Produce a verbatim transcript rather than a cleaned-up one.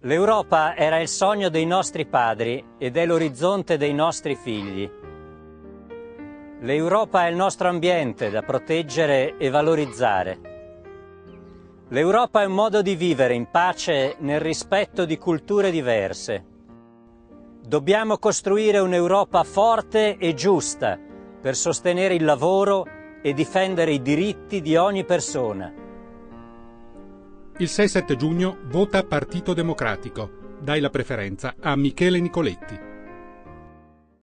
L'Europa era il sogno dei nostri padri ed è l'orizzonte dei nostri figli. L'Europa è il nostro ambiente da proteggere e valorizzare. L'Europa è un modo di vivere in pace nel rispetto di culture diverse. Dobbiamo costruire un'Europa forte e giusta per sostenere il lavoro e difendere i diritti di ogni persona. Il sei sette giugno vota Partito Democratico. Dai la preferenza a Michele Nicoletti.